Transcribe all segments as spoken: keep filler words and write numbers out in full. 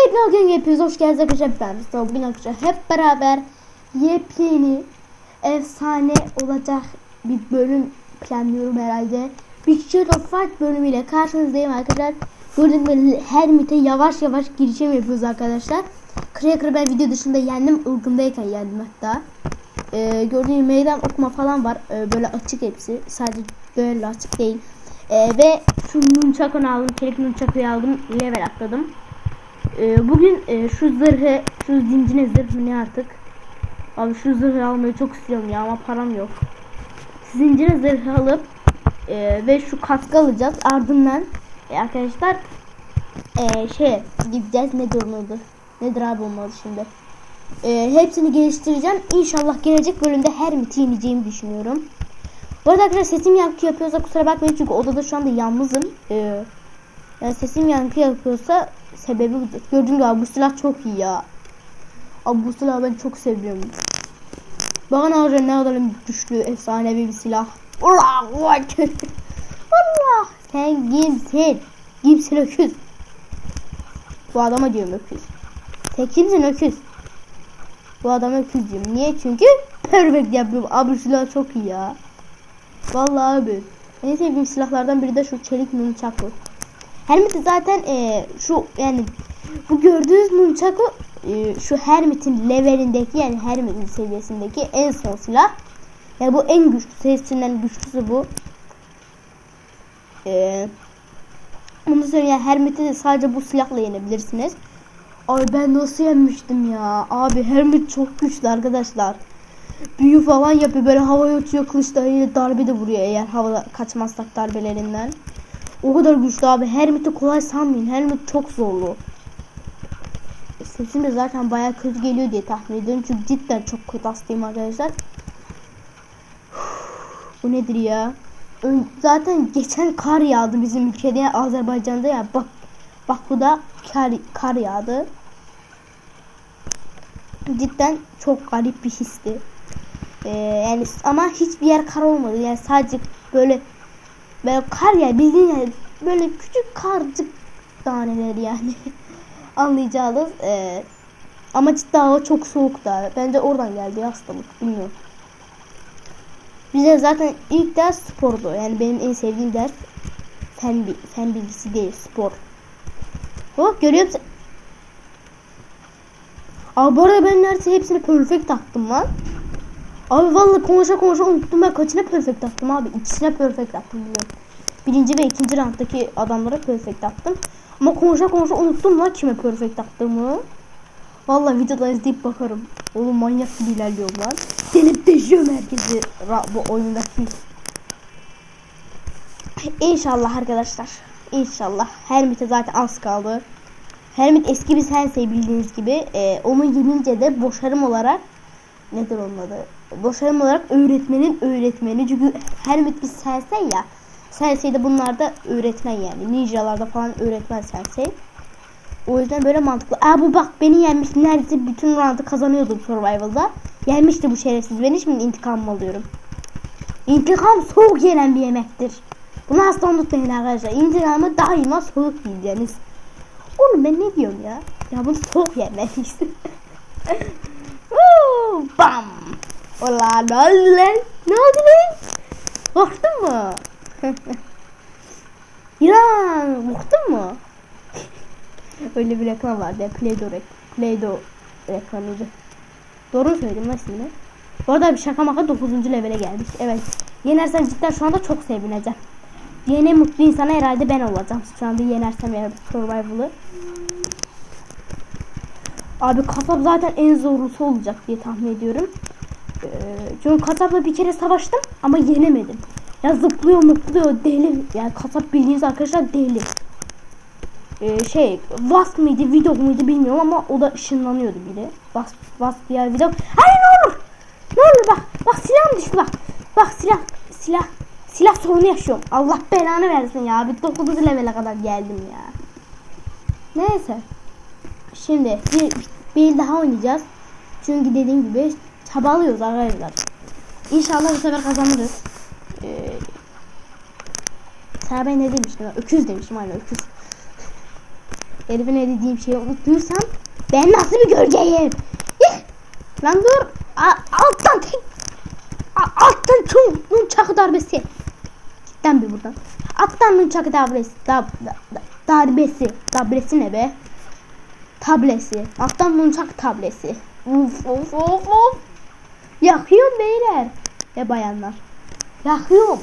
Tekrar gün yapıyoruz. Hoş geldiniz arkadaşlar. Ben Mustafa. Bugün arkadaşlar hep beraber yepyeni efsane olacak bir bölüm planlıyorum herhalde. Bir Shield of Fight bölümüyle karşınızdayım arkadaşlar. Gördüğünüz gibi Hermit'e yavaş yavaş girişim yapıyoruz arkadaşlar. Cracker'ı ben video dışında yendim. Ilgımdayken yendim hatta. Ee, gördüğünüz meydan okuma falan var. Ee, böyle açık hepsi. Sadece böyle açık değil. Ee, ve şu nunchak'ını aldım. Çelik nunchak'ı aldım. Level atladım. Ee, bugün e, şu zırhı, şu zincine zırhı ne artık? Abi şu zırhı almayı çok istiyorum ya ama param yok. Zincine zırhı alıp e, ve şu kaskı alacağız. Ardından e, arkadaşlar e, şey gideceğiz. Nedir onun adı? Nedir abi olmalı şimdi? E, hepsini geliştireceğim. İnşallah gelecek bölümde Hermit'i yeneceğimi düşünüyorum. Bu arada arkadaşlar sesim yankı yapıyorsa kusura bakmayın çünkü odada şu anda yalnızım. E, yani sesim yankı yapıyorsa sebebi budur. Gördüğünüz gibi bu silah çok iyi ya. Abi bu silahı ben çok seviyorum. Bakın arkadaşlar ne kadar güçlü, efsanevi bir silah. Allah! Allah! Sen kimsin? Kimsin öküz? Bu adama diyorum öküz. Sen kimsin öküz? Bu adama öküz diyorum. Niye? Çünkü perfect yapıyorum. Abi silah çok iyi ya. Vallahi abi. En sevdiğim silahlardan biri de şu çelik nunchak'ı. Hermit'i zaten e, şu yani bu gördüğünüz nunchak'ı e, şu Hermit'in levelindeki yani Hermit'in seviyesindeki en son silah. Yani bu en güçlü, serisinden güçlüsü bu. E, bunu söyleyeyim yani Hermit'i de sadece bu silahla yenebilirsiniz. Ay ben nasıl yenmiştim ya? Abi Hermit çok güçlü arkadaşlar. Büyü falan yapıyor böyle havaya uçuyor kılıçlarıyla darbe de vuruyor eğer havada kaçmazsak darbelerinden. O kadar güçlü abi. Hermit'i kolay sanmayın. Hermit çok zorlu. Sesim de zaten bayağı kötü geliyor diye tahmin ediyorum. Çünkü cidden çok kötü hastayım arkadaşlar. Bu nedir ya? Zaten geçen kar yağdı bizim ülkede ya, Azerbaycan'da ya. Bak bak bu da kar, kar yağdı. Cidden çok garip bir histi. Ee, yani ama hiçbir yer kar olmadı. Yani sadece böyle böyle kar ya bildiğin yani böyle küçük karcık taneleri yani anlayacağınız ee, ama cidden hava çok soğuk da bence oradan geldi hastalık bilmiyorum. Bize zaten ilk ders spordu yani benim en sevdiğim ders fen, fen bilgisi değil spor. Oh görüyor musun? Abi bu arada ben neredeyse hepsini perfect taktım lan. Abi vallahi konuşa konuşa unuttum ben kaçına perfect attım abi. İkisine perfect attım bilmiyorum. Birinci ve ikinci rounddaki adamlara perfect attım. Ama konuşa konuşa unuttum lan kime perfect attığımı. Vallahi videoda izleyip bakarım. Oğlum manyak gibi ilerliyorum lan. Delip deşiyorum herkesi bu oyundaki. İnşallah arkadaşlar. İnşallah. Hermit'e zaten az kaldı. Hermit eski bir sensei bildiğiniz gibi. Ee, onu yenince de boşarım olarak nedir onun adı? Boşarım olarak öğretmenin öğretmeni. Çünkü Hermit bir sensei ya. Sensei de bunlarda öğretmen yani. Ninjalarda falan öğretmen sensei. O yüzden böyle mantıklı. Aa bu bak beni yenmiş. Neredeyse bütün round'ı kazanıyordum survival'da. Yenmişti bu şerefsiz. Ben şimdi intikamımı alıyorum. İntikam soğuk yenen bir yemektir. Bunu asla unutmayın arkadaşlar. İntikamı daima soğuk yiyeceğiniz. Oğlum ben ne diyorum ya? Ya bunu soğuk yemeliyiz. Bam. Ola ne oldu lan? Ne oldu lan? Korktun mu? İran korktun mu? Öyle bir reklam vardı ya Play-Doh reklamı. Play-Doh reklamıydı. Doğru söyledim lan ismini. Bu arada bir şaka maka dokuzuncu levele geldik. Evet. Yenersem cidden şu anda çok sevineceğim. Yeni mutlu insana herhalde ben olacağım. Şu anda yenersem eğer survival'ı. Abi kasap zaten en zorlusu olacak diye tahmin ediyorum. Ee, çünkü kasapla bir kere savaştım ama yenemedim. Ya zıplıyor mutluyor deli. Yani kasap bildiğiniz arkadaşlar deli. Ee, şey Wasp mıydı video muydu bilmiyorum ama o da ışınlanıyordu bile. Wasp, Wasp diye video. Hayır ne olur. Ne olur bak. Bak silahım düştü bak. Bak silah. Silah. Silah sorunu yaşıyorum. Allah belanı versin ya. Bir dokuzuncu levele kadar geldim ya. Neyse. Şimdi bir, bir daha oynayacağız. Çünkü dediğim gibi çabalıyoruz arkadaşlar. İnşallah bu sefer kazanırız. Ee, sana ben ne demiştim? Öküz demiştim aynen öküz. Herifin ne dediğim şeyi unutursam ben nasıl bir gölgeyim? Lan dur. A alttan tek. A alttan tüm nunçakı darbesi. Gitten bir buradan. Alttan nunçakı darbesi. Da da da darbesi. Darbesi ne be? Tablesi. Alttan nunçak tablesi. Uf of of of. Yakıyorum beyler. Ve bayanlar. Yakıyorum.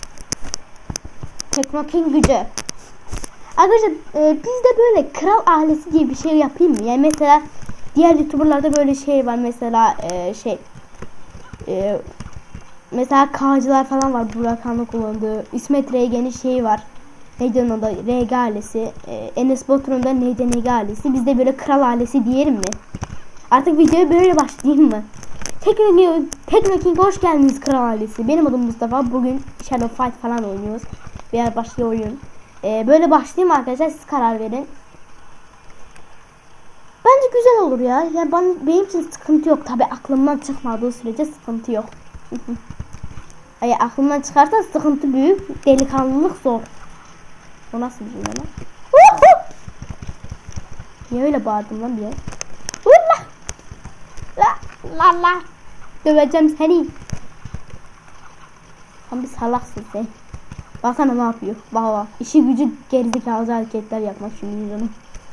Teknokin gücü. Arkadaşlar e, biz de böyle kral ailesi gibi bir şey yapayım mı? Yani mesela diğer youtuberlarda böyle şey var. Mesela e, şey e, mesela K'cılar falan var. Burak Han'ın kullandığı. İsmet Regen'in şeyi var. Neydi onun da? R G ailesi. E, Enes Batur'un da neydi N G ailesi. Biz de böyle kral ailesi diyelim mi? Artık videoya böyle başlayayım mı? Teknoking hoş geldiniz kral ailesi. Benim adım Mustafa. Bugün Shadow Fight falan oynuyoruz. Veya başka oyun. Ee, böyle başlayayım arkadaşlar. Siz karar verin. Bence güzel olur ya. Yani ben, benim için sıkıntı yok. Tabi aklımdan çıkmadığı sürece sıkıntı yok. Hayır, aklımdan çıkarsa sıkıntı büyük. Delikanlılık zor. O nasıl bir şey lan? Niye öyle bağırdım lan diye? La la la. Döveceğim seni. Tam bir salaksın sen. Baksana ne yapıyor. Bak bak. İşi gücü gerizekalı hareketler yapmak şimdi canım.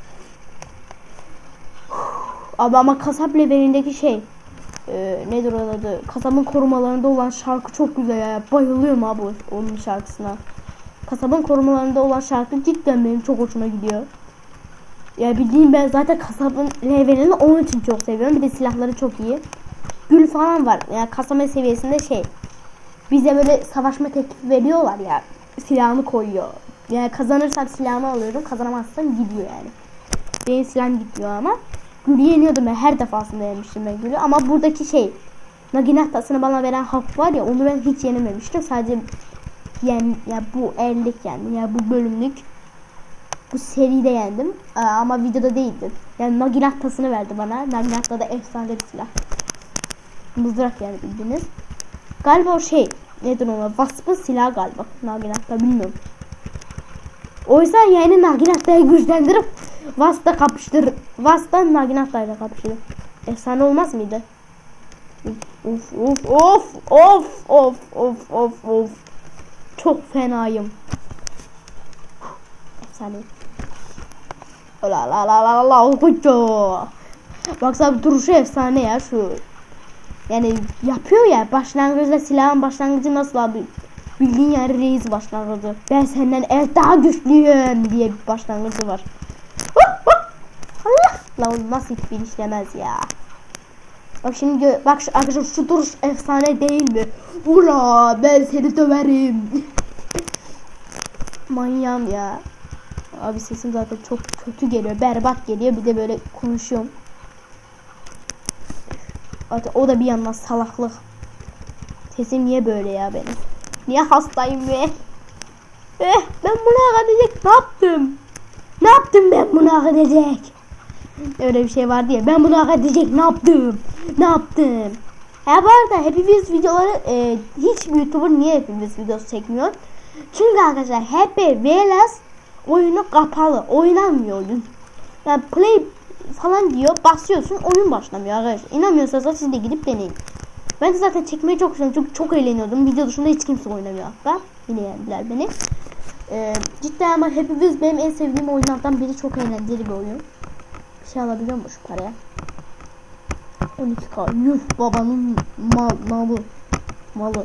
Abi ama kasap levelindeki şey. E, nedir onun adı? Kasabın korumalarında olan şarkı çok güzel ya. Bayılıyorum abi onun şarkısına. Kasabın korumalarında olan şarkı cidden benim çok hoşuma gidiyor. Ya bildiğim ben zaten kasabın levelini onun için çok seviyorum. Bir de silahları çok iyi. Gül falan var. Yani kasaba seviyesinde şey. Bize böyle savaşma teklifi veriyorlar ya. Silahını koyuyor. Yani kazanırsam silahını alıyorum. Kazanamazsam gidiyor yani. Benim silahım gidiyor ama. Gül'ü yeniyordum ben. Her defasında yenmiştim ben Gül'ü. Ama buradaki şey. Naginattasını bana veren hak var ya. Onu ben hiç yenememiştim. Sadece yani ya bu ellik yendim. Yani bu bölümlük. Bu seride yendim. Aa, ama videoda değildi. Yani Naginattasını verdi bana. Naginatta da efsane bir silah. Mızrak yani bildiğiniz. Galiba o şey. Nedir ona? Vasp'ın silahı galiba. Naginatta bilmiyorum. O yüzden yani Naginatta'yı güçlendirip Vasp'la kapıştır. Vasp'tan Naginatta'yla kapıştır. Efsane olmaz mıydı? Of of of of of of of of. Çok fenayım. Efsane. La la la la la la. Baksana duruşu efsane ya şu. Yani yapıyor ya, başlangıçta silahın başlangıcı nasıl abi? Bildiğin yani reis başlangıcı. Ben senden evet daha güçlüyüm diye bir başlangıcı var. Allah! Lan nasıl hiçbir işlemez ya. Bak şimdi bak şu arkadaşlar, şu duruş efsane değil mi? Ula ben seni döverim. Manyağım ya. Abi sesim zaten çok kötü geliyor. Berbat geliyor. Bir de böyle konuşuyorum. O da bir yandan salaklık. Sesim niye böyle ya benim? Niye hastayım be? Eh, ben bunu hak edecek ne yaptım? Ne yaptım ben bunu hak edecek? Öyle bir şey vardı ya. Ben bunu hak edecek ne yaptım? Ne yaptım? Ha bu arada Happy Wheels videoları e, hiçbir YouTuber niye Happy Wheels videosu çekmiyor? Çünkü arkadaşlar Happy Wheels oyunu kapalı. Oynanmıyor oyun. Yani play falan diyor, basıyorsun oyun başlamıyor arkadaşlar. İnanmıyorsanız siz de gidip deneyin. Ben de zaten çekmeyi çok seviyorum çünkü çok eğleniyordum. Video dışında hiç kimse oynamıyor hatta. Yine yendiler beni. Ee, cidden ama Happy Wheels benim en sevdiğim oyunlardan biri, çok eğlenceli bir oyun. Bir şey alabiliyor mu şu paraya? on iki K. Yuh babanın mal, malı. Malı.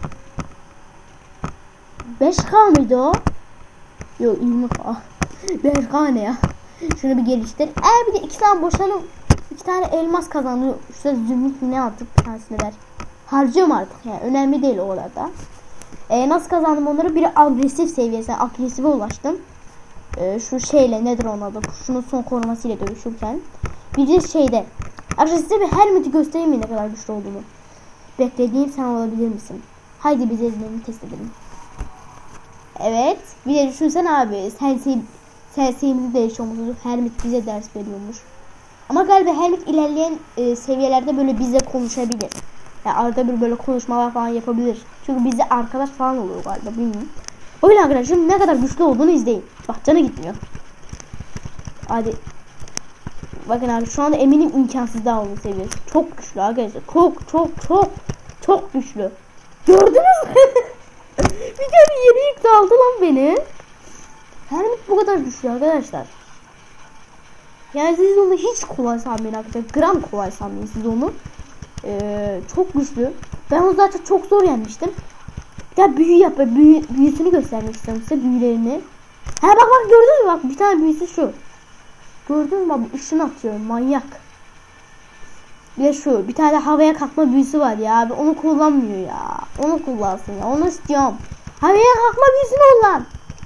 beş K mıydı o? Yok yirmi K. beş K ne ya? Şunu bir geliştir. Eğer bir de iki tane boşanıp iki tane elmas kazanıyor. Şurada zümrüt ne artık bir tanesini ver. Harcıyorum artık yani. Önemli değil o orada. Ee, nasıl kazandım onları? Biri agresif seviyesine, agresife ulaştım. Ee, şu şeyle nedir onun adı? Şunun son korumasıyla dövüşürken. Bir de şeyde. Arkadaşlar size bir Hermit'i göstereyim mi ne kadar güçlü olduğunu. Beklediğim sen olabilir misin? Haydi bize ezberini test edelim. Evet. Bir de düşünsen abi. Sensin. Senseyimizi değişiyormuş. Hermit bize ders veriyormuş. Ama galiba Hermit ilerleyen e, seviyelerde böyle bize konuşabilir. Yani arada bir böyle konuşmalar falan yapabilir. Çünkü bize arkadaş falan oluyor galiba, bilmiyorum. O yüzden arkadaşlar ne kadar güçlü olduğunu izleyin. Bak canı gitmiyor. Hadi. Bakın abi şu anda eminim imkansız daha olma seviyesi. Çok güçlü arkadaşlar. Çok çok çok çok güçlü. Gördünüz mü? Bir tane yeni yük aldı lan beni. Hermit bu kadar güçlü arkadaşlar. Yani siz onu hiç kolay sanmayın arkadaşlar. Gram kolay sanmayın siz onu. Ee, çok güçlü. Ben onu zaten çok zor yenmiştim. Ya büyü yap, büyü, büyüsünü göstermek istiyorum size, büyülerini. Ha bak bak, gördünüz mü, bak bir tane büyüsü şu. Gördün mü, bak ışını atıyor, manyak. Bir de şu bir tane havaya kalkma büyüsü var ya abi, onu kullanmıyor ya. Onu kullansın ya, onu istiyorum. Havaya kalkma büyüsünü kullan.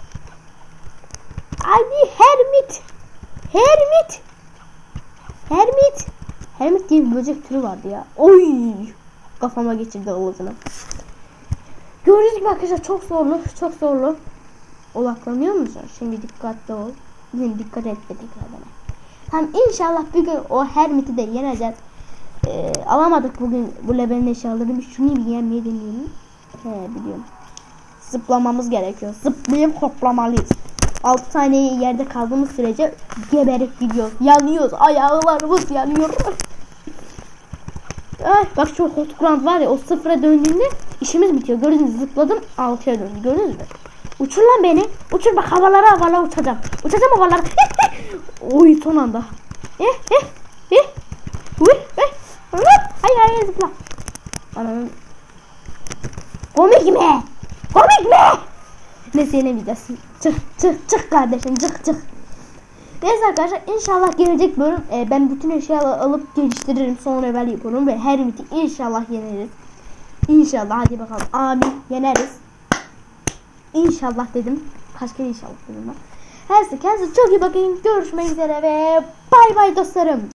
Hadi Hermit. Hermit. Hermit. Hermit diye bir böcek türü vardı ya. Oy. Kafama geçirdi ağzını. Gördüğünüz gibi arkadaşlar çok zorlu, çok zorlu. Odaklanıyor musun? Şimdi dikkatli ol. Yine dikkat et tekrardan. Tamam, inşallah bir gün o Hermit'i de yeneceğiz. Ee, alamadık bugün bu levelin eşyalarını. Şunu bir yenmeyi deneyelim. He, biliyorum. Zıplamamız gerekiyor. Zıplayıp hoplamalıyız. altı saniye yerde kaldığımız sürece geberip gidiyoruz. Yanıyoruz. Ayağlarımız yanıyor. Ay, bak şu hot ground var ya, o sıfıra döndüğünde işimiz bitiyor. Gördünüz mü? Zıpladım, altıya döndü. Gördünüz mü? Uçur lan beni. Uçur bak, havalara havalara uçacağım. Uçacağım havalara. Oy, son anda. Eh eh eh. Uy eh. Hayır hayır, zıpla. Anam. Komik mi? Komik mi? Neyse, yenemeyeceğiz. Çık çık çık kardeşim, çık çık. Neyse arkadaşlar, inşallah gelecek bölüm e, ben bütün eşyaları alıp geliştiririm, son level yaparım ve Hermit'i inşallah yeneriz. İnşallah, hadi bakalım, amin, yeneriz. İnşallah dedim. Kaç kere inşallah dedim ben. Her neyse, kendinize çok iyi bakın. Görüşmek üzere ve bay bay dostlarım.